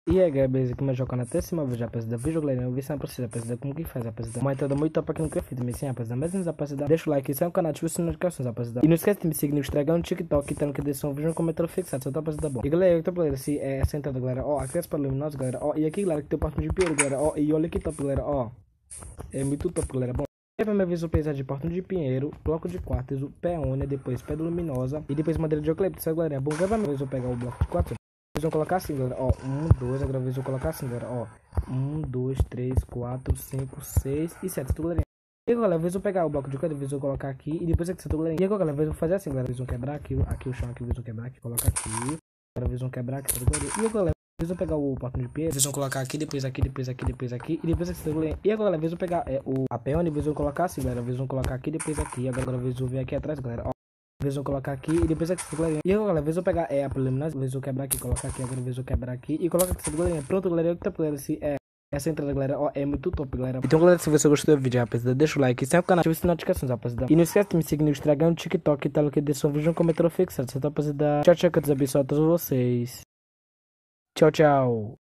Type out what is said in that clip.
E aí, galera, beleza? Como eu jogo na décima vez, rapaziada, vídeo, galera, eu vi se não precisa, rapaziada, como que faz, rapaziada. Uma entrada muito top aqui no que eu fiz, também sim, rapaziada, mas antes, rapaziada, deixa o like, se é um canal, ativa as notificações, rapaziada. E não esquece de me seguir no Instagram, no TikTok, tá no que deixa um vídeo, um comentário fixado, só tá, rapaziada, bom. E galera, então, galera, se é essa entrada, galera, ó, aqui é para luminosos, galera, ó, e aqui, galera, que tem o portão de pinheiro, galera, ó, e olha que top, galera, ó, é muito top, galera, bom. A primeira vez eu pesar de portão de pinheiro, bloco de quartzo, peônia, depois pedra luminosa e depois madeira de eucalipto, galera, bom, agora vez eu pegar o bloco de quartzo. Vão colocar assim, galera, ó, 1, 2, agora vez eu colocar assim, galera, ó, 1, 2, 3, 4, 5, 6 e 7, tudo, galera. E agora, vez eu pegar o bloco de cada vez eu colocar aqui e depois aqui, tudo, galera. E agora, vez eu vou fazer assim, galera, vez eu quebrar aqui o chão aqui, vez eu quebrar aqui, colocar aqui, agora vez eu quebrar aqui, tudo, galera. E agora, vez eu pegar o portão de pé, vez eu colocar aqui, depois aqui, depois aqui, depois aqui e depois aqui, tudo, galera. E agora, vez eu pegar a peônia, vez eu colocar assim, galera, vez eu colocar aqui, depois aqui, agora, vez eu vir aqui atrás, galera, ó. Vez eu colocar aqui e depois aqui, galerinha. E agora, vez eu pegar a preliminar, vez eu quebrar aqui, colocar aqui, agora vez eu quebrar aqui e colocar aqui, galerinha. Pronto, galera, que tá, galera, se essa entrada, galera, ó, é muito top, galera. Então, galera, se você gostou do vídeo, rapaziada, deixa o like, se é o canal, ativa as notificações, rapaziada. E não esquece de me seguir no Instagram, no TikTok, tá, que deixa um vídeo, um comentário fixado, certo, rapaziada? Tchau, tchau, que eu abençoe a todos vocês. Tchau, tchau.